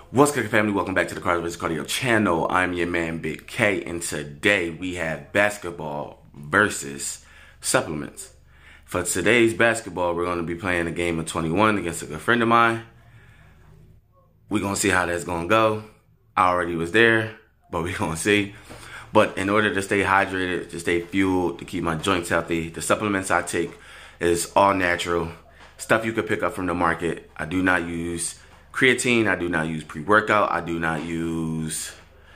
What's good, family? Welcome back to the Cardio vs. Cardio channel. I'm your man, Big K, and today we have basketball versus supplements. For today's basketball, we're going to be playing a game of 21 against a good friend of mine. We're going to see how that's going to go. I already was there, but we're going to see. But in order to stay hydrated, to stay fueled, to keep my joints healthy, the supplements I take is all natural. Stuff you could pick up from the market. I do not use creatine, I do not use pre-workout, I do not use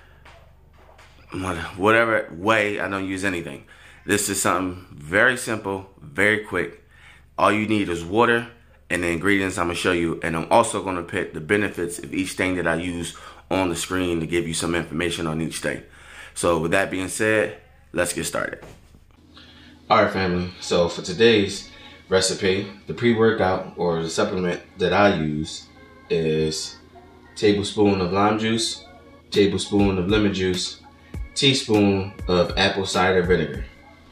whatever way, I don't use anything. This is something very simple, very quick. All you need is water and the ingredients I'm going to show you. And I'm also going to put the benefits of each thing that I use on the screen to give you some information on each thing. So with that being said, let's get started. Alright, family, so for today's recipe, the pre-workout or the supplement that I use is tablespoon of lime juice, tablespoon of lemon juice, teaspoon of apple cider vinegar.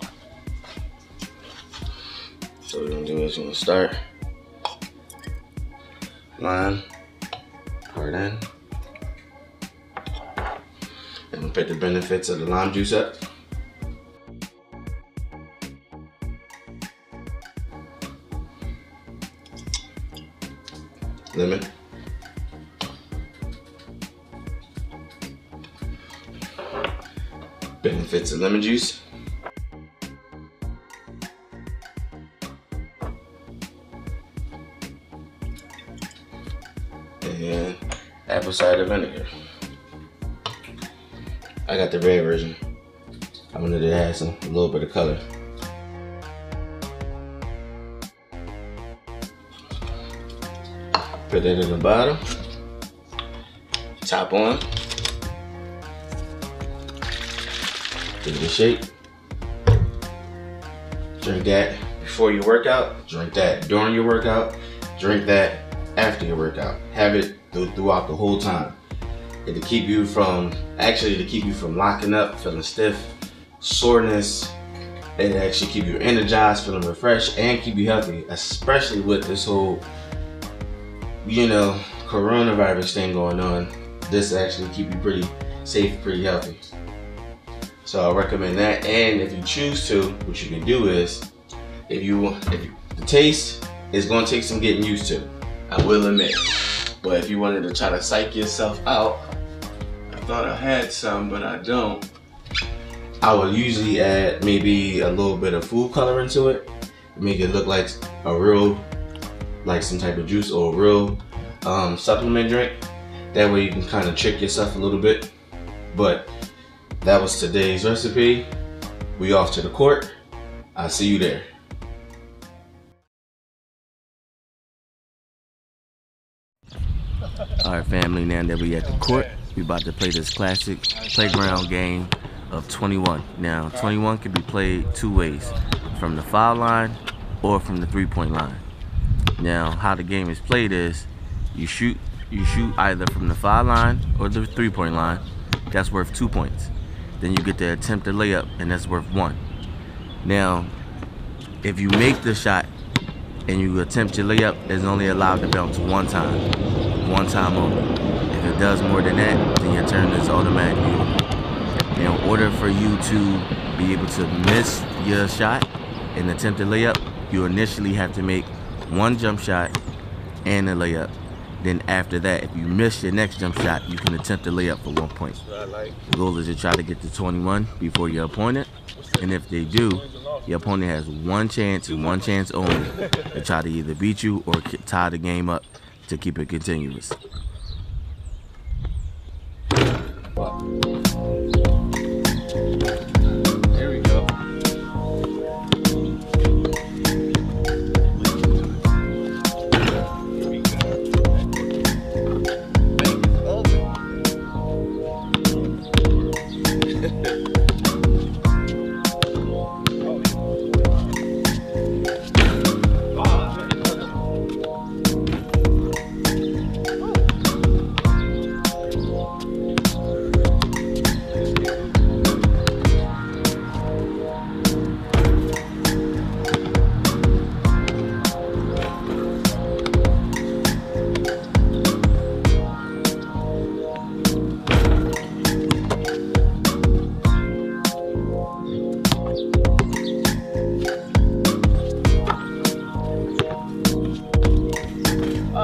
So what we're gonna do is we're gonna start lime, pour it in, and we'll put the benefits of the lime juice up. Lemon. Benefits of lemon juice. And apple cider vinegar. I got the red version. I wanted to add a little bit of color. Put that in the bottom. Top on. Give it a shake. Drink that before your workout. Drink that during your workout. Drink that after your workout. Have it throughout the whole time. To keep you from locking up, feeling stiff, soreness. It actually keep you energized, feeling refreshed, and keep you healthy, especially with this whole, coronavirus thing going on. This actually keep you pretty safe, pretty healthy. So I recommend that. And if you choose to, what you can do is, the taste is going to take some getting used to, I will admit. But if you wanted to try to psych yourself out, I thought I had some, but I don't. I would usually add maybe a little bit of food color into it, make it look like a real, like some type of juice or a real supplement drink. That way you can kind of trick yourself a little bit. But that was today's recipe. We off to the court. I'll see you there. Alright, family, now that we at the court, we about to play this classic playground game of 21. Now, 21 can be played two ways, from the foul line or from the three-point line. Now, how the game is played is you shoot either from the foul line or the three-point line. That's worth 2 points. Then you get to attempt a layup, and that's worth 1. Now, if you make the shot and you attempt your layup, it's only allowed to bounce one time only. If it does more than that, then your turn is automatically over. Now, in order for you to be able to miss your shot and attempt a layup, you initially have to make one jump shot and a layup. Then after that, if you miss your next jump shot, you can attempt a layup for 1 point. The goal is to try to get to 21 before your opponent. And if they do, your opponent has one chance and one chance only to try to either beat you or tie the game up to keep it continuous. There we go.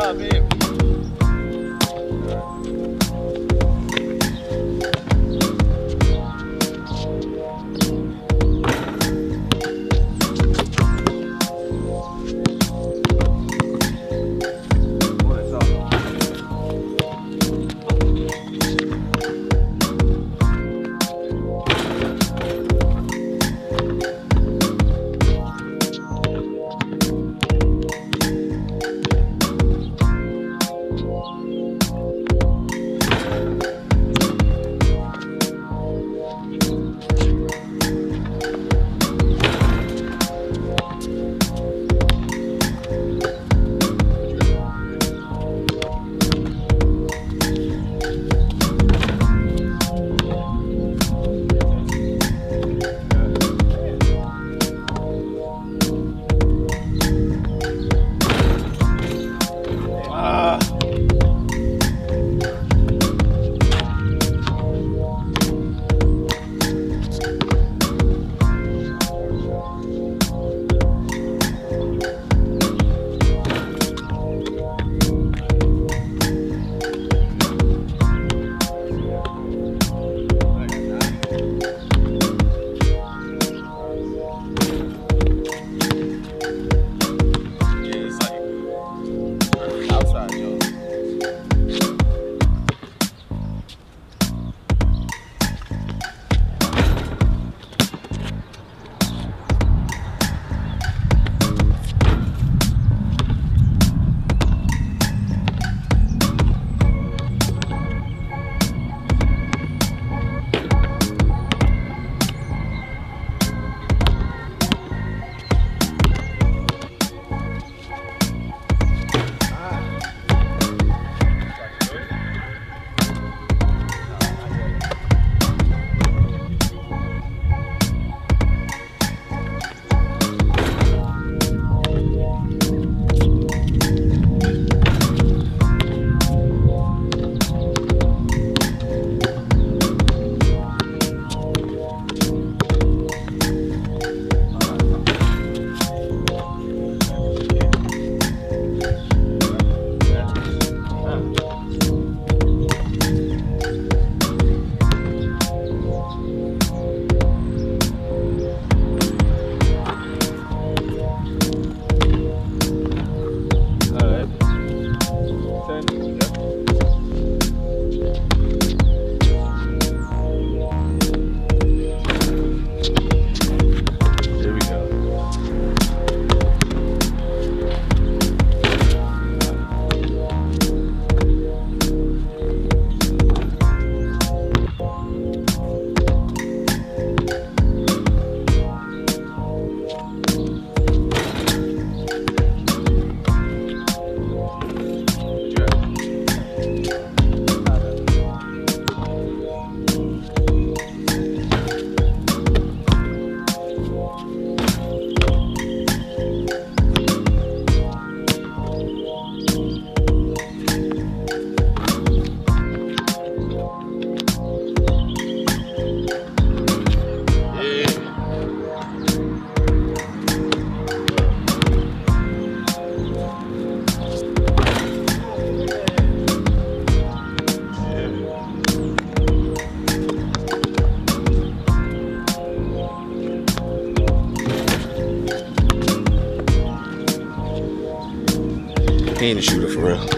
He ain't a shooter for real.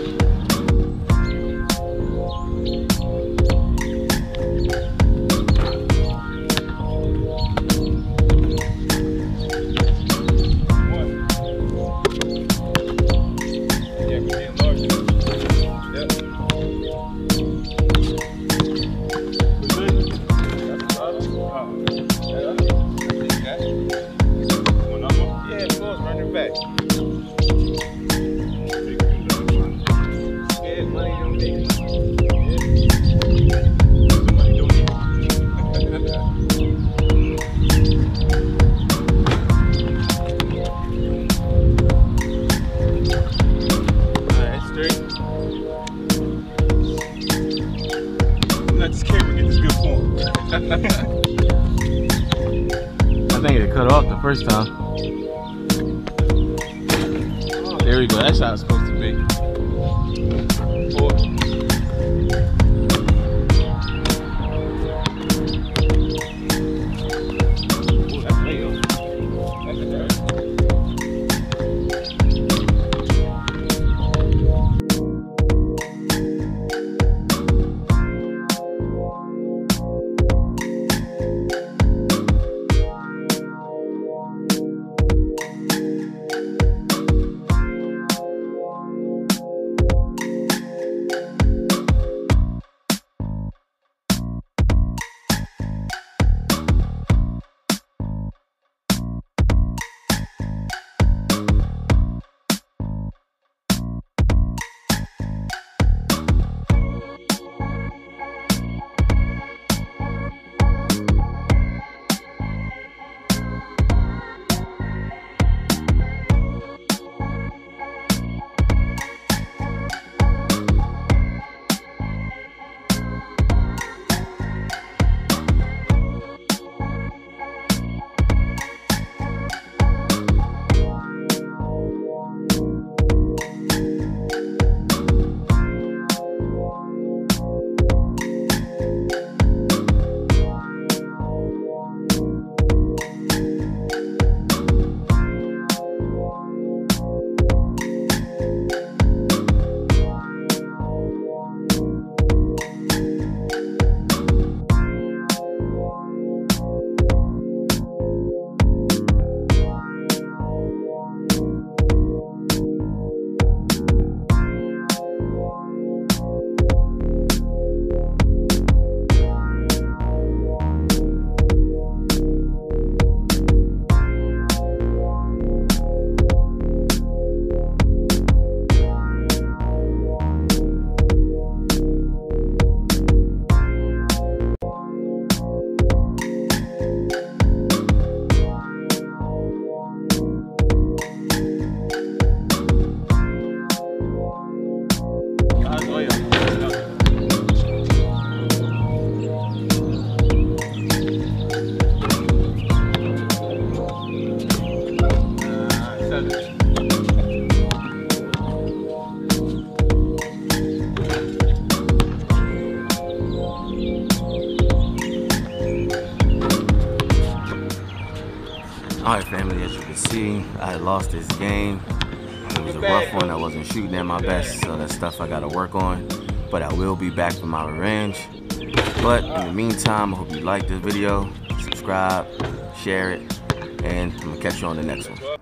Let this camera get this good form. I think it cut off the first time. There we go. That's how it's supposed to be. Four. Ooh, that's late. That's a third. Alright family, as you can see, I had lost this game. It was a rough one. I wasn't shooting at my best, so that's stuff I gotta work on. But I will be back for my revenge. But in the meantime, I hope you like this video, subscribe, share it, and I'm gonna catch you on the next one.